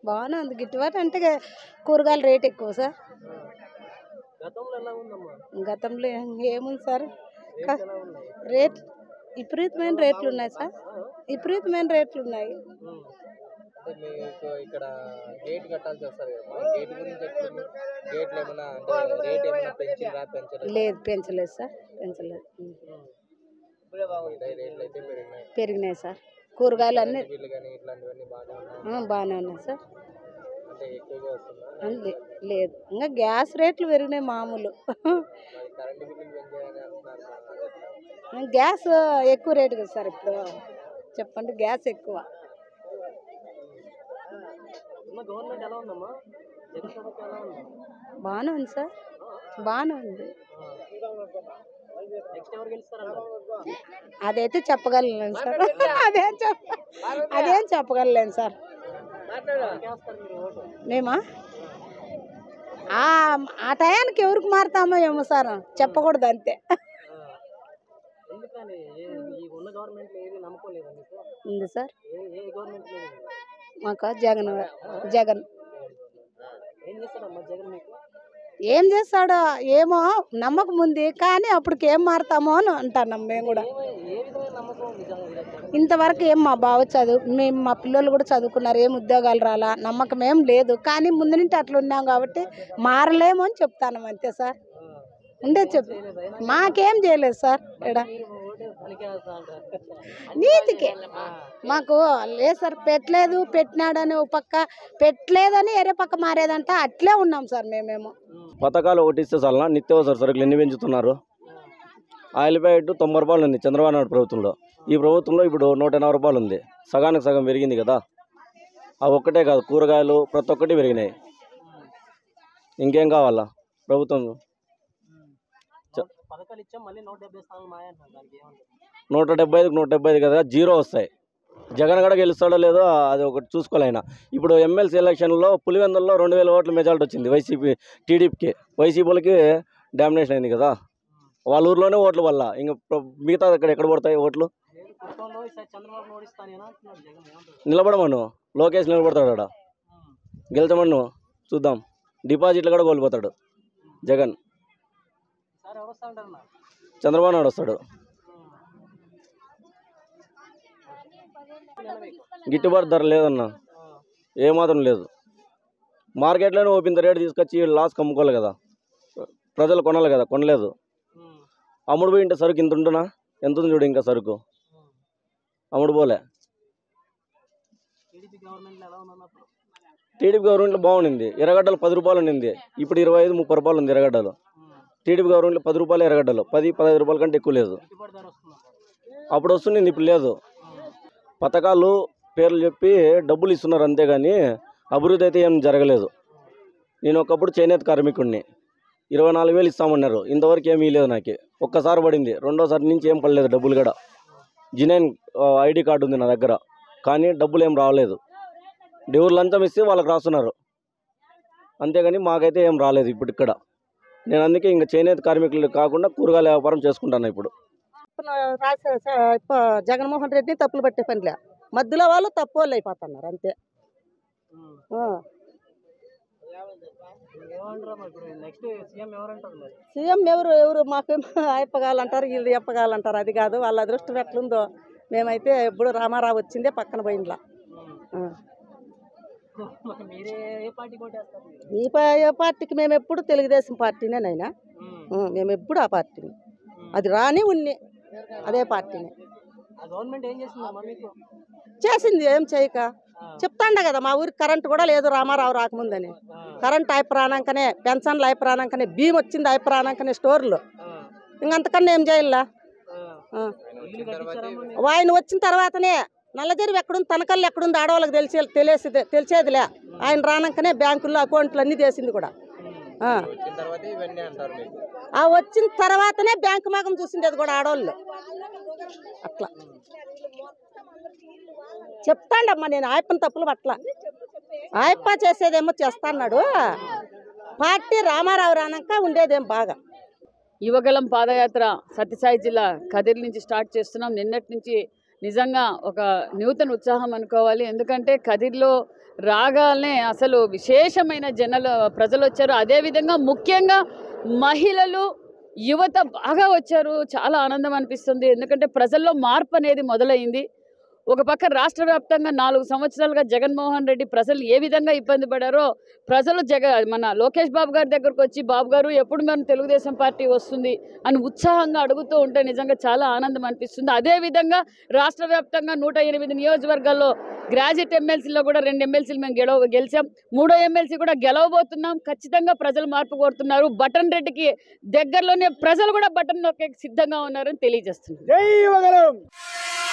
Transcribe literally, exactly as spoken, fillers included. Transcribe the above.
బాగానే ఉంది. గిట్టుబాటు అంటే గే- కూరగాయల రేట్ ఎక్కువ సార్. గతంలో ఎలా ఉందమ్మా? గతంలో ఏ- ఏముంది సార్ క- రేట్లు ఎలా ఉన్నాయి? రేట్ విపరీతమైన రేట్లు ఉన్నాయి సార్. విపరీతమైన రేట్లు ఉన్నాయి. ఉమ్. అంటే మీకు ఇక్కడ గేట్ కట్టాల్సి వస్తుంది కదా, ఆ గేట్ గురించి ఎట్లుంది? గేట్లు ఏమైనా అంటే రేట్ ఏమైనా పెంచిందా పెంచలేదు? లేదు పెంచలేదు సార్, పెంచలేదు. ఉం. ఇప్పుడే బాగుంటాయి రేట్లు అయితే పెరిగినాయి. పెరిగినాయి సార్. కూరగాయలు అన్నీ కరెంట్ బిల్లు కానీ ఇట్లాంటివన్నీ బాగానే ఉన్నాయి. ఆ, బాగానే ఉన్నాయి సార్. అంటే ఎక్కువగా వస్తుందా? ఆ, లే- లేదు ఇంకా గ్యాస్ రేట్లు పెరిగినాయి మామూలు. మరి కరెంట్ బిల్లు పెంచాయని అంటున్నారు కదా, అది ఎట్లా? గ్యాస్ ఎక్కువ రేటు కదా సార్ ఇప్పుడు. చెప్పండి, గ్యాస్ ఎక్కువ. ఉన్న గవర్నమెంట్ ఎలా ఉందమ్మా? జగన్ ప్రభుత్వం ఎలా ఉంది? బాగానే ఉంది సార్, బాగానే ఉంది. నెక్స్ట్ ఎవరు గెలుస్తారంట? అదైతే చెప్పగలను సార్. అదేం చెప్ప అదేం చెప్పగలను సార్. ఎవరికి వేస్తారు మీరు ఓటు? మేమా ఆ ఆ టయానికి ఎవరికి మారుతామో ఏమో సార్, చెప్పకూడదు అంతే. ఎందుకని ఏ- ఈ ఉన్న గవర్నమెంట్ ఏది నమ్మకం లేదా మీకు? ఉంది సార్. ఏ ఏ గవర్నమెంట్ లేదు? మాకు జగన్ జగన్ ఏం చేస్తాడమ్మా జగన్ మీకు? ఏం చేస్తాడో ఏమో నమ్మకం ఉంది, కానీ అప్పటికి ఏం మారుతామో అని అంటున్నాం మేము కూడా. ఏమై- ఏ విధమైన నమ్మకం ఉంది జగన్ జగన్? ఇంతవరకు ఏం మా బావ చదువు మేము మా పిల్లలు కూడా చదువుకున్నారు, ఏం ఉద్యోగాలు రాలా, నమ్మకం ఏం లేదు. కానీ ముందు నుంచి అట్లా ఉన్నాం కాబట్టి మారలేము అని చెప్తాను అంతే సార్. ఉండే చెప్పు, మాకేం చేయలేదు సార్. ఇక్కడ మీరు ఓటు పనికి వేస్తా అంటారు. నీతికే మాకు లేదు సార్. పెట్టలేదు పెట్టినాడని ఒక పక్క, పెట్టలేదని ఎరే పక్క మారేదంట, అట్లే ఉన్నాం సార్ మేమేమో. పథకాలు ఒకటి ఇస్తే చాలా నిత్యావసర సరుకులు ఎన్ని పెంచుతున్నారు? ఆయిల్ ప్యాకెట్ తొంభై రూపాయలు ఉంది చంద్రబాబు నాయుడు ప్రభుత్వంలో. ఈ ప్రభుత్వంలో ఇప్పుడు నూట ఎనభై రూపాయలు ఉంది. సగానికి సగం పెరిగింది కదా. ఆ ఒక్కటే కాదు, కూరగాయలు ప్రతి ఒక్కటి పెరిగినాయి. ఇంకేం కావాలా ప్రభుత్వం? పథకాలు ఇచ్చాం, మళ్ళీ నూట డెబ్బై స్థానాలు మాయ అంటున్నారు. దానికి ఏమంటారు? నూట డెబ్బై ఐదుకి నూట డెబ్బై ఐదు కదా, జీరో వస్తాయి. జగన్ కూడా గెలుస్తాడో లేదో అది ఒకటి చూసుకోలేనా. ఇప్పుడు ఎమ్మెల్సీ ఎలక్షన్లో పులివెందుల్లో రెండు వేల ఓట్ల మెజార్టీ వచ్చింది వైసీపీ టీడీపీకి. వైసీపీ వాళ్ళకి డామినేషన్ అయింది కదా, వాళ్ళ ఊర్లోనే ఓట్ల వల్ల. ఇంకా మిగతా ఇక్కడ ఎక్కడ పడతాయి ఓట్లు? లేదు, కుప్పంలో ఈసారి చంద్రబాబు ఓడిస్తానేనా అంటున్నారు జగన్. ఏమంటారు? నిలబడమను, లోకేష్ నిలబడతాడు ఆడ. గెలుతామను చూద్దాం. డిపాజిట్లు కూడా కోల్పోతాడు జగన్. ఈసారి ఎవరు వస్తా అంటారన్నా? చంద్రబాబు నాయుడు వస్తాడు. గిట్టుబాటు ధర లేదన్న, ఏమాత్రం లేదు. మార్కెట్లోనే ఓపింత రేటు తీసుకొచ్చి లాస్ కమ్ముకోవాలి కదా, ప్రజలు కొనాలి కదా, కొనలేదు. అమ్ముడు పోయి ఇంటే సరుకు ఇంత ఉంటున్నా, ఎంత ఉంది చూడు ఇంకా సరుకు, అమ్ముడు పోలే. టీడీపీ గవర్నమెంట్ ఎలా ఉందన్నప్పుడు? టీడీపీ గవర్నమెంట్లో బాగుండింది. ఎర్రగడ్డలు పది రూపాయలు ఉండింది, ఇప్పుడు ఇరవై ఐదు ముప్పై రూపాయలు ఉంది ఎర్రగడ్డలు. టీడీపీ గవర్నమెంట్లో పది రూపాయలు ఎర్రగడ్డలు, పది పదహైదు రూపాయల కంటే ఎక్కువ లేదు. గిట్టుబాటు ధర వస్తుందంటారు. అప్పుడు వస్తుంది, ఇప్పుడు లేదు. పథకాలు పేర్లు చెప్పి డబ్బులు ఇస్తున్నారు అంతేగాని అభివృద్ధి అయితే ఏం జరగలేదు. నేను ఒకప్పుడు చేనేత కార్మికుడిని, ఇరవై నాలుగు వేలు ఇస్తామన్నారు, ఇంతవరకు ఏమీ లేదు నాకు. ఒక్కసారి పడింది, రెండోసారి నుంచి ఏం పడలేదు డబ్బులు కూడా. జినైన్ ఐడి కార్డు ఉంది నా దగ్గర, కానీ డబ్బులు ఏం రాలేదు. దేవుడు లంచం ఇస్తే వాళ్ళకి రాస్తున్నారు, అంతేగాని మాకైతే ఏం రాలేదు ఇప్పుడు ఇక్కడ. నేను అందుకే ఇంకా చేనేత కార్మికులు కాకుండా కూరగాయల వ్యాపారం చేసుకుంటాను ఇప్పుడు. జగన్మోహన్ రెడ్డి తప్పులు పట్టే పనిలే, మధ్యలో వాళ్ళు తప్పు వాళ్ళు అయిపోతున్నారు అంతే. ఆ. ఏమంటారమ్మా ఇప్పుడు నెక్స్ట్ సీఎం ఎవరంటారు మరి? సీఎం ఎవరు ఎవరు మాకేం అయిపోగాలంటారు, వీళ్ళు చెప్పగాలంటారు. అది కాదు, వాళ్ళ అదృష్టం ఎట్లుందో. మేమైతే ఎప్పుడు రామారావు వచ్చిందే పక్కన పోయిండ్లా. మరి మీరే ఏ పార్టీ కొట్టేస్తారు మీరు? ఈ పా- ఏ పార్టీకి మేము ఎప్పుడు తెలుగుదేశం పార్టీనే నైనా, మేము ఎప్పుడు ఆ పార్టీని, అది రాని ఉన్ని అదే పార్టీని ఆ గవర్నమెంట్ ఏం చేసిందమ్మా మీకు? చేసింది. ఏం చేయక చెప్తాండ కదా, మా ఊరికి కరెంట్ కూడా లేదు రామారావు రాకముందని. కరెంట్ అయిపోరానాకనే, పెన్షన్లు అయిపోరానాకనే, బియ్యం వచ్చింది అయిపోరానాకనే, స్టోర్లు. ఇంకంతకన్నా ఏం చేయాల? ఇల్లు కట్టించారమ్మా మీరు? ఆయన వచ్చిన తర్వాతనే నల్లజరివి ఎక్కడుంది, తనకల్లు ఎక్కడుంది ఆడవాళ్ళకి తెలిసే తెలిసి తెలిసేదిలే. ఆయన రానాకనే బ్యాంకుల్లో అకౌంట్లు అన్నీ చేసింది కూడా. ఆ. వచ్చిన తర్వాత ఇవన్నీ అంటారు మీకు? ఆ వచ్చిన తర్వాతనే బ్యాంకు మాగం చూసిండేది కూడా ఆడవాళ్ళు. అట్లా చెప్తాండమ్మా, నేను ఆయప్పని తప్పులు పట్ల. ఆయప్ప చేసేదేమో చేస్తా అన్నాడు, పార్టీ రామారావు రానాక ఉండేదేం బాగా. యువగలం పాదయాత్ర సత్యసాయి జిల్లా కదిరి నుంచి స్టార్ట్ చేస్తున్నాం. నిన్నటి నుంచి నిజంగా ఒక నూతన ఉత్సాహం అనుకోవాలి. ఎందుకంటే కదిరిలో రాగానే అసలు విశేషమైన జనాలు ప్రజలు వచ్చారు. అదేవిధంగా ముఖ్యంగా మహిళలు యువత బాగా వచ్చారు. చాలా ఆనందం అనిపిస్తుంది. ఎందుకంటే ప్రజల్లో మార్పు అనేది మొదలైంది. ఒక పక్క రాష్ట్ర వ్యాప్తంగా నాలుగు సంవత్సరాలుగా జగన్మోహన్ రెడ్డి ప్రజలు ఏ విధంగా ఇబ్బంది పడారో ప్రజలు జగ మన లోకేష్ బాబు గారి దగ్గరకు వచ్చి బాబు గారు ఎప్పుడు మన తెలుగుదేశం పార్టీ వస్తుంది అని ఉత్సాహంగా అడుగుతూ ఉంటే నిజంగా చాలా ఆనందం అనిపిస్తుంది. అదేవిధంగా రాష్ట్ర వ్యాప్తంగా నూట ఎనిమిది నియోజకవర్గాల్లో గ్రాడ్యుయేట్ ఎమ్మెల్సీలో కూడా రెండు ఎమ్మెల్సీలు మేము గెలవ గెలిచాం మూడో ఎమ్మెల్సీ కూడా గెలవబోతున్నాం. ఖచ్చితంగా ప్రజలు మార్పు కోరుతున్నారు. బటన్ రెడ్డికి దగ్గరలోనే ప్రజలు కూడా బటన్ నొక్కే సిద్ధంగా ఉన్నారని తెలియజేస్తున్నారు.